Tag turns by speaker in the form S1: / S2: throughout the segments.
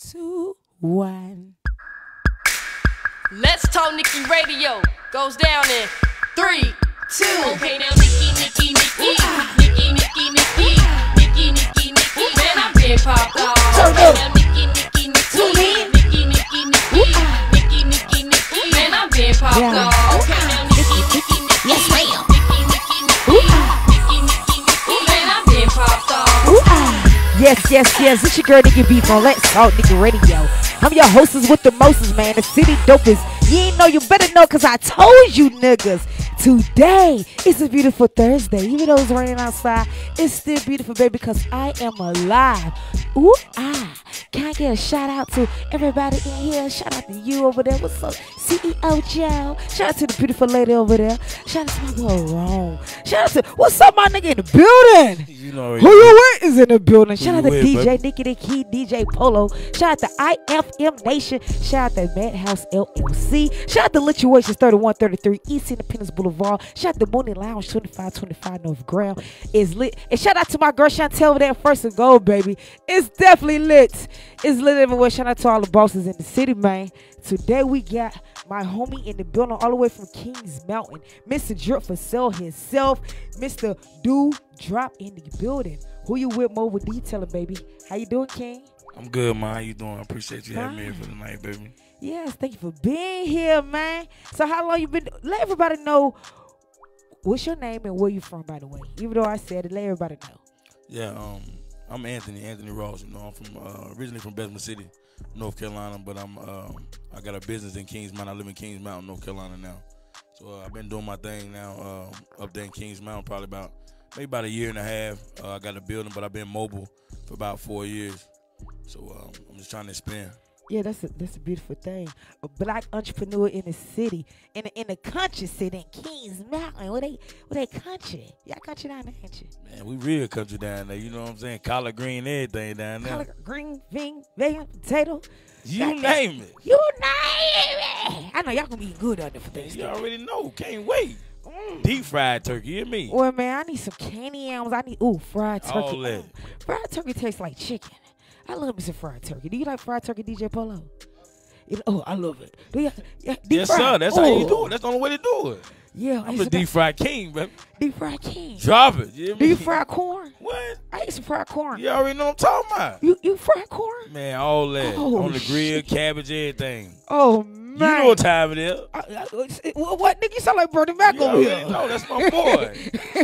S1: 2, 1.
S2: Let's Talk Nikki Radio goes down in 3, 2. Okay, now Nikki. Man, I'm being popped off.
S1: Turn up.
S2: Now Nikki. Man, I'm being popped
S1: Yeah.
S2: off. Okay, now Nikki.
S1: Yes, ma'am.
S2: Man, I'm being popped off.
S1: Ooh, ah. Yes. It's your girl Nikki B from Let's Talk Nikki Radio. I'm your hostess with the mostest, man. The city dopest. You ain't know, you better know, cause I told you niggas. Today is a beautiful Thursday. Even though it's raining outside, it's still beautiful, baby, because I am alive. Ooh, ah. Can I get a shout out to everybody in here? Shout out to you over there. What's up, CEO Joe? Shout out to the beautiful lady over there. Shout out to my boy Rome. Shout out to, what's up, my nigga in the building?
S3: You know,
S1: Who you with is in the building. Shout out to
S3: with,
S1: DJ
S3: baby?
S1: Nikki the Key, DJ Polo. Shout out to IFM Nation. Shout out to Madhouse LLC. Shout out to Lituations 3133 East Independence Boulevard. Shout out to Mooney Lounge 2525 North Ground. Is lit. And shout out to my girl Chantel over there, First and Gold, baby. It's definitely lit. It's lit everywhere. Shout out to all the bosses in the city, man. Today we got my homie in the building all the way from Kings Mountain, Mr. Drip for Sale himself, Mr. Do Drop in the building. Who you with, Mo, with detailing, baby? How you doing, King?
S3: I'm good, man. How you doing? I appreciate you having me here for the night, baby.
S1: Yes, thank you for being here, man. So how long you been? Let everybody know what's your name and where you from, by the way. Even though I said it, let everybody know.
S3: Yeah, I'm Anthony Ross. You know, I'm from originally from Bessemer City, North Carolina, but I got a business in Kings Mountain. I live in Kings Mountain, North Carolina now. So I've been doing my thing now up there in Kings Mountain, probably maybe about a year and a half. I got a building, but I've been mobile for about 4 years. So I'm just trying to expand.
S1: Yeah, that's a beautiful thing. A black entrepreneur in the city, in the country city, in Kings Mountain. Where they country? Y'all country down there, ain't you?
S3: Man, we real country down there. You know what I'm saying? Collard green, everything down there.
S1: Collard green, bean, bacon, potato.
S3: You name it.
S1: You name it. I know y'all gonna be good out there for
S3: You
S1: Thanksgiving.
S3: already know. Can't wait. Deep fried turkey, you hear me?
S1: Well, man, I need some candy yams. I need fried turkey.
S3: All that.
S1: Fried turkey tastes like chicken. I love me some fried turkey. Do you like fried turkey, DJ Polo? I love it. Do you? Yeah, deep
S3: Yes,
S1: fried.
S3: sir. That's how you do it. That's the only way to do it.
S1: Yeah,
S3: I'm the deep fried king, baby.
S1: deep fried king.
S3: Drop it. You hear
S1: Do
S3: me?
S1: you fry corn?
S3: What?
S1: I eat some fried corn.
S3: You already know what I'm talking about.
S1: You fry corn?
S3: Man, all that.
S1: Oh,
S3: on the grill,
S1: shit.
S3: cabbage, everything.
S1: Oh man.
S3: You know what time it is.
S1: What, nigga? You sound like Bernie Mac
S3: You
S1: over
S3: already
S1: here.
S3: know. That's my boy.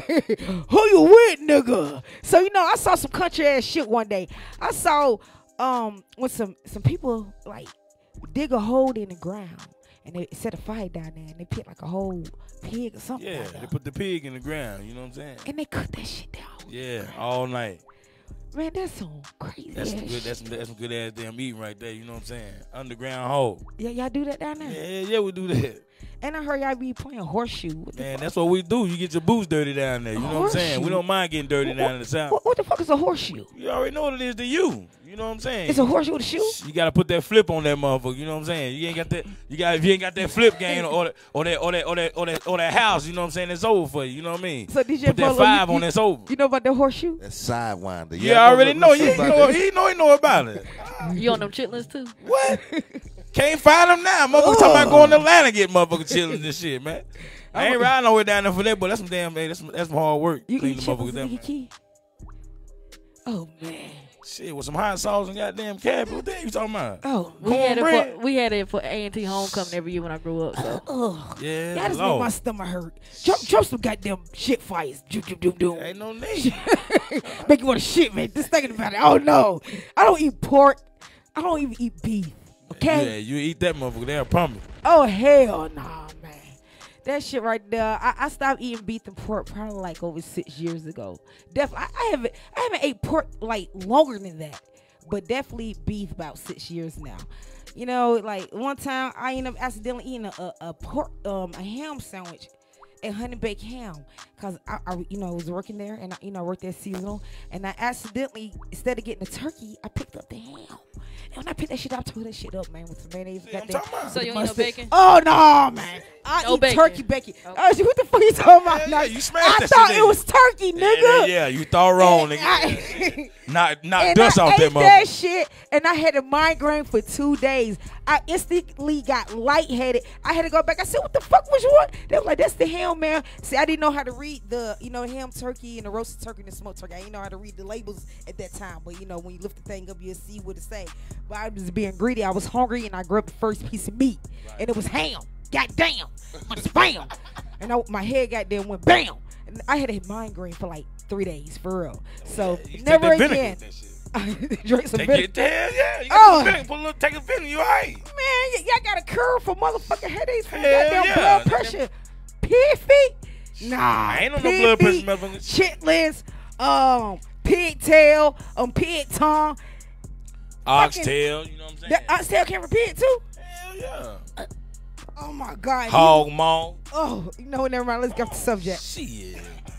S1: Who you with, nigga? So I saw some country ass shit one day. I saw when some people like dig a hole in the ground and they set a fire down there and they put like a whole pig or something.
S3: Yeah,
S1: down there.
S3: they put the pig in the ground. You know what I'm saying?
S1: And they cook that shit down.
S3: Yeah, all night.
S1: Man, that's some crazy.
S3: That's some
S1: ass
S3: good.
S1: shit.
S3: That's some good ass damn eating right there. You know what I'm saying? Underground hole.
S1: Yeah, y'all do that down there.
S3: Yeah, we do that.
S1: And I heard y'all be playing horseshoe. What the
S3: Man,
S1: fuck?
S3: that's what we do. You get your boots dirty down there. You know what I'm saying? We
S1: Horseshoe?
S3: don't mind getting dirty down in the south.
S1: What the fuck is a horseshoe?
S3: You already know what it is to you. You know what I'm saying?
S1: It's a horseshoe with a shoe.
S3: You gotta put that flip on that motherfucker. You know what I'm saying? You ain't got that. If you ain't got that flip game or that house, you know what I'm saying? It's over for you. You know what I mean?
S1: So DJ
S3: Put that
S1: Polo,
S3: five on. That's over.
S1: You know about the horseshoe?
S4: That sidewinder.
S3: You already know. He know about it.
S2: You on them chitlins too?
S3: What? Can't find them now. Motherfucker talking about going to Atlanta and get motherfucker chilling and shit, man. I ain't riding nowhere down there for that, but that's some damn. That's some hard work.
S1: You
S3: Clean
S1: eat
S3: the
S1: chitlins
S3: motherfuckers
S1: in
S3: down.
S1: your key? Oh man.
S3: Shit, with some hot sauce and goddamn cabbage. What the hell you talking about?
S1: Oh
S2: We had
S3: Cornbread?
S2: we had it for A&T homecoming every year when I grew up. So
S1: ugh.
S3: Yeah,
S1: That just make
S3: Lord.
S1: my stomach hurt. Jump some goddamn shit fights. Doom.
S3: Ain't no need.
S1: Make you want to shit, man. Just thinking about it. Oh no. I don't eat pork. I don't even eat beef. Okay?
S3: Yeah, you eat that motherfucker. They promise.
S1: Oh hell nah, man. That shit right there. I stopped eating beef and pork probably like over 6 years ago. Definitely, I haven't ate pork like longer than that, but definitely beef about 6 years now. You know, like one time I ended up accidentally eating a pork a ham sandwich at Honey Baked Ham because I was working there and I worked there seasonal and I accidentally instead of getting the turkey I picked up the ham. And when I picked that shit up, I tore that shit up, man, with some mayonnaise.
S3: See, I'm talking about.
S2: so you ain't no bacon?
S1: Oh no, man. I
S2: No
S1: eat
S2: bacon.
S1: turkey bacon.
S2: Okay.
S1: Oh, what the fuck you talking about?
S3: Yeah, you smashed
S1: I
S3: that
S1: thought
S3: shit,
S1: it was turkey,
S3: Yeah,
S1: nigga.
S3: yeah, you thought wrong, nigga.
S1: I-
S3: Knock
S1: and
S3: dust
S1: I
S3: off that
S1: ate that
S3: motherfucker.
S1: shit, and I had a migraine for 2 days. I instantly got lightheaded. I had to go back. I said, "What the fuck was wrong?" They were like, "That's the ham, man." See, I didn't know how to read the, ham turkey and the roasted turkey and the smoked turkey. I didn't know how to read the labels at that time. But when you lift the thing up, you'll see what it say. But I was being greedy. I was hungry, and I grabbed the first piece of meat, and it was ham. Goddamn, bam, and my head goddamn went bam. And I had a migraine for like 3 days for real. So
S3: You
S1: never
S3: take that vinegar
S1: again.
S3: with that shit.
S1: Drink some
S3: Take
S1: vinegar.
S3: it there, yeah. You
S1: Oh.
S3: got some vinegar. Put a little, take a vinegar, you alright.
S1: Man, y'all got a cure for motherfucking headaches from
S3: Hell
S1: goddamn
S3: yeah,
S1: blood
S3: nigga.
S1: pressure. Piffy? Nah.
S3: I ain't on no blood
S1: Piffy,
S3: pressure, motherfucker.
S1: chitlins, pigtail, pig tongue.
S3: Oxtail, you know what I'm saying?
S1: That oxtail came from pig too?
S3: Hell yeah.
S1: Oh my God.
S3: Hog maw.
S1: Oh, never mind. Let's get off the subject.
S3: Shit.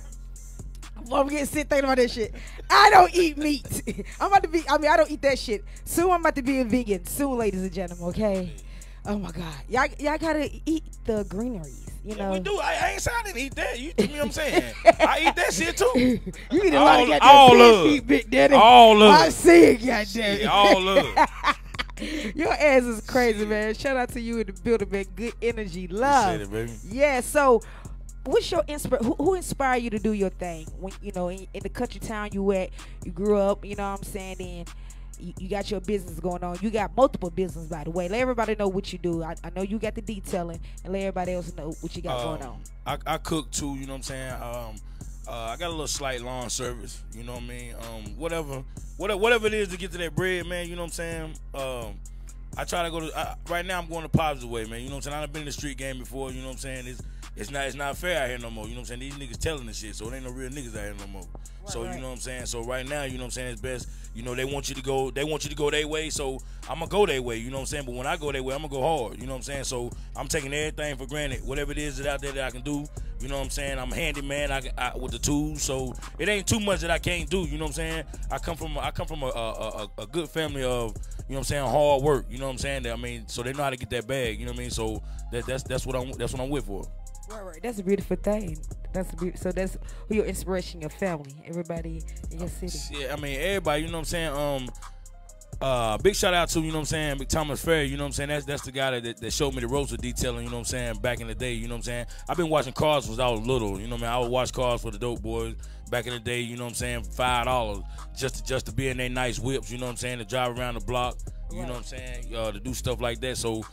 S1: I'm getting sick thinking about that shit. I don't eat meat. I don't eat that shit. Soon I'm about to be a vegan. Soon, ladies and gentlemen, okay? Oh my God. Y'all gotta eat the greeneries,
S3: Yeah, we do. I ain't saying I didn't eat that. You know what I'm saying? I eat that shit too.
S1: You eat a lot of goddamn
S3: all
S1: pig
S3: love.
S1: feet, Big Daddy.
S3: All love.
S1: I see it, goddamn.
S3: Yeah, all love.
S1: Your ass is crazy, man. Shout out to you in the building, man. Good energy, love.
S3: Appreciate it, baby.
S1: Yeah. So, what's your who inspired you to do your thing? When in the country town you at, you grew up. You know what I'm saying? Then you got your business going on. You got multiple business, by the way. Let everybody know what you do. I know you got the detailing, and let everybody else know what you got going on.
S3: I cook too. You know what I'm saying? I got a little slight lawn service. You know what I mean? Whatever it is to get to that bread, man. You know what I'm saying? I try to go to. Right now, I'm going the positive way, man. You know what I'm saying? I've been in the street game before. You know what I'm saying? It's not fair out here no more. You know what I'm saying? These niggas telling the shit, so it ain't no real niggas out here no more. So
S1: right.
S3: you know what I'm saying? So right now, you know what I'm saying, it's best. They want you to go their way, so I'm gonna go their way, you know what I'm saying? But when I go their way, I'm gonna go hard, you know what I'm saying? So I'm taking everything for granted. Whatever it is that out there that I can do, you know what I'm saying? I'm handy man I with the tools, so it ain't too much that I can't do, you know what I'm saying? I come from a good family of, you know what I'm saying, hard work, you know what I'm saying? So they know how to get that bag, you know what I mean? So that's what I'm with for.
S1: Right. That's a beautiful thing. So that's who your inspiration, your family, everybody in your city.
S3: Yeah, everybody, you know what I'm saying? Big shout out to, you know what I'm saying, Big Thomas Ferry, you know what I'm saying? That's the guy that showed me the ropes of detailing, you know what I'm saying, back in the day, you know what I'm saying? I've been watching cars since I was little, you know what I mean? I would watch cars for the dope boys back in the day, you know what I'm saying, $5 just to be in their nice whips, you know what I'm saying, to drive around the block, you know what I'm saying, to do stuff like that. So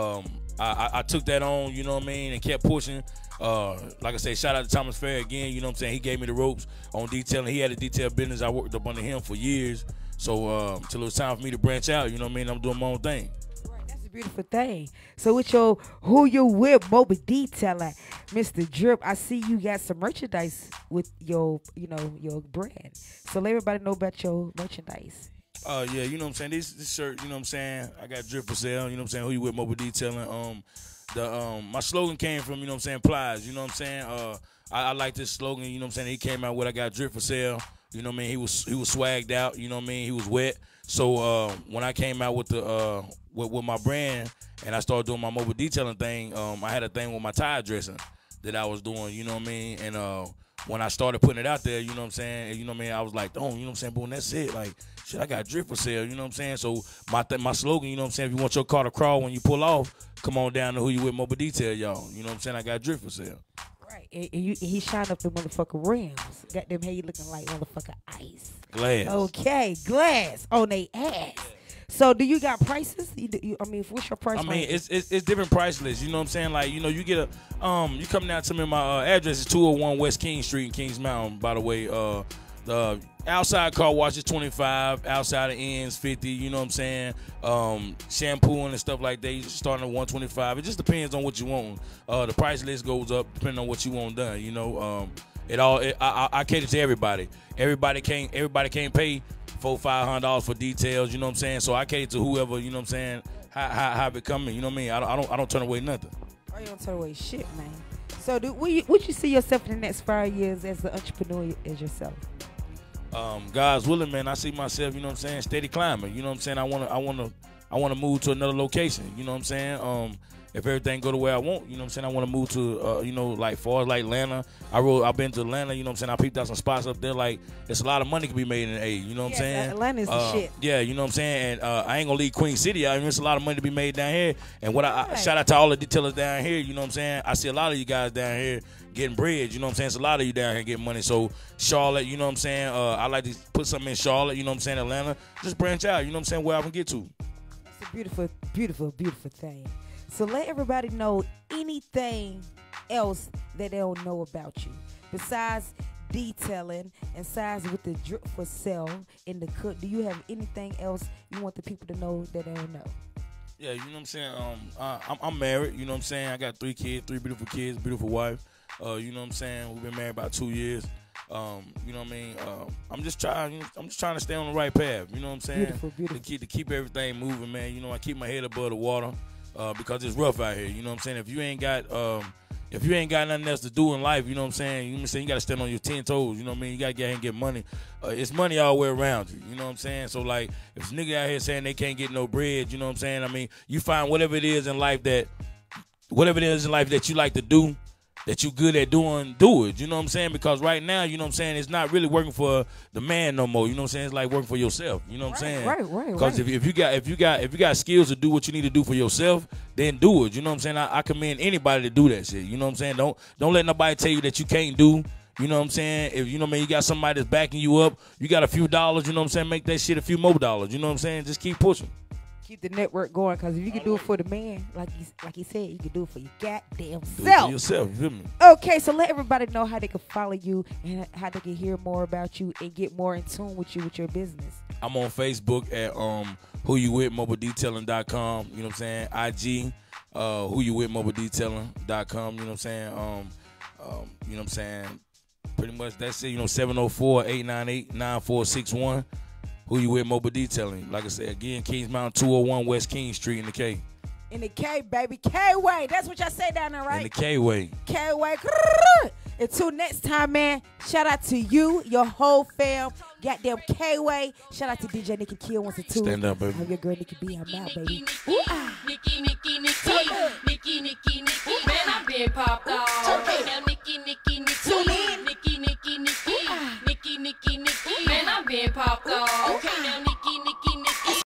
S3: I took that on, you know what I mean, and kept pushing. Like I say, shout out to Thomas Fair again, you know what I'm saying? He gave me the ropes on detailing. He had a detail business. I worked up under him for years. So till it was time for me to branch out, you know what I mean? I'm doing my own thing.
S1: Right, that's a beautiful thing. So with your who you with mobile detailer, Mr. Drip, I see you got some merchandise with your your brand. So let everybody know about your merchandise.
S3: Yeah, you know what I'm saying? This shirt, you know what I'm saying? I got Drip for sale, you know what I'm saying? Who you with mobile detailing? My slogan came from, you know what I'm saying, Plies, you know what I'm saying? I like this slogan, you know what I'm saying? He came out with I got Drip for sale, you know what I mean? He was swagged out, you know what I mean? He was wet. So when I came out with the with my brand and I started doing my mobile detailing thing, I had a thing with my tire dressing that I was doing, you know what I mean? And when I started putting it out there, you know what I'm saying, and, you know what I mean, I was like, oh, you know what I'm saying, but when that's it, like, shit, I got Drip for sale, you know what I'm saying? So my slogan, you know what I'm saying, if you want your car to crawl when you pull off, come on down to Who You With Mobile Detail, y'all. You know what I'm saying? I got Drip for sale.
S1: Right, and he shined up the motherfucking rims. Got them head looking like motherfucking ice.
S3: Glass.
S1: Okay, glass on they ass. So do you got prices? What's your price?
S3: It's different price lists. You know what I'm saying? Like, you get a you come down to me. My address is 201 West King Street in Kings Mountain. By the way, the outside car wash is $25. Outside the ends $50. You know what I'm saying? Shampooing and stuff like that, you starting at $125. It just depends on what you want. The price list goes up depending on what you want done. You know, I cater to everybody. Everybody can't pay $400-$500 for details, you know what I'm saying? So I cater to whoever, you know what I'm saying, how it coming, you know what I mean? I don't turn away nothing.
S1: Oh, you don't turn away shit, man. So would you see yourself in the next 5 years as an entrepreneur as yourself?
S3: God's willing, man, I see myself, you know what I'm saying, steady climbing. You know what I'm saying? I wanna move to another location, you know what I'm saying? if everything go the way I want, you know what I'm saying, I want to move to, you know, like far as like Atlanta. I've been to Atlanta, you know what I'm saying, I peeped out some spots up there, like, it's a lot of money can be made in A, you know what I'm saying?
S1: Atlanta's the shit.
S3: Yeah, you know what I'm saying, and I ain't gonna leave Queen City. I mean, there's a lot of money to be made down here, and what I shout out to all the detailers down here, you know what I'm saying, I see a lot of you guys down here getting bread, you know what I'm saying, it's a lot of you down here getting money, so Charlotte, you know what I'm saying, I like to put something in Charlotte, you know what I'm saying, Atlanta, just branch out, you know what I'm saying, where I can get to.
S1: It's a beautiful, beautiful, beautiful thing. So let everybody know anything else that they don't know about you. Besides detailing and besides with the drip for sale in the cook, do you have anything else you want the people to know that they don't know?
S3: Yeah, you know what I'm saying, I'm married, you know what I'm saying, I got 3 kids, 3 beautiful kids, beautiful wife, you know what I'm saying, we've been married about 2 years. You know what I mean? I'm just trying to stay on the right path. You know what I'm saying?
S1: Beautiful, beautiful.
S3: To keep everything moving, man. You know, I keep my head above the water because it's rough out here. You know what I'm saying? If you ain't got nothing else to do in life, you know what I'm saying? You got to stand on your 10 toes. You know what I mean? You got to get out here and get money. It's money all the way around you. You know what I'm saying? So like, if a nigga out here saying they can't get no bread, you know what I'm saying? I mean, you find whatever it is in life that you like to do, that you good at doing, do it. You know what I'm saying? Because right now, you know what I'm saying, it's not really working for the man no more. You know what I'm saying? It's like working for yourself. You know what I'm saying?
S1: Right.
S3: Because if you got skills to do what you need to do for yourself, then do it. You know what I'm saying? I commend anybody to do that shit. You know what I'm saying? Don't let nobody tell you that you can't do. You know what I'm saying? If you know what I mean, you got somebody that's backing you up, you got a few dollars, you know what I'm saying? Make that shit a few more dollars. You know what I'm saying? Just keep pushing.
S1: Keep the network going, because if you can do it for the man, like he said, you can do it for your goddamn
S3: Do it
S1: self.
S3: for yourself, you feel me?
S1: Okay, so let everybody know how they can follow you and how they can hear more about you and get more in tune with you with your business.
S3: I'm on Facebook at whoyouwithmobiledetailing.com. You know what I'm saying? IG, whoyouwithmobiledetailing.com. You know what I'm saying? You know what I'm saying? Pretty much that's it. You know, 704-898-9461. Who You With Mobile Detailing. Like I said, again, Kings Mountain 201 West King Street in the K.
S1: In the K, baby. K-Way. That's what y'all say down there, right?
S3: In the K-Way.
S1: K-Way. Until next time, man, shout out to you, your whole fam. Goddamn K-Way. Shout out to DJ Nikki Kill 1 and 2.
S3: Stand up, baby.
S1: I'm your girl, Nikki B. I'm out, baby.
S2: Nikki, man, I've been popped off.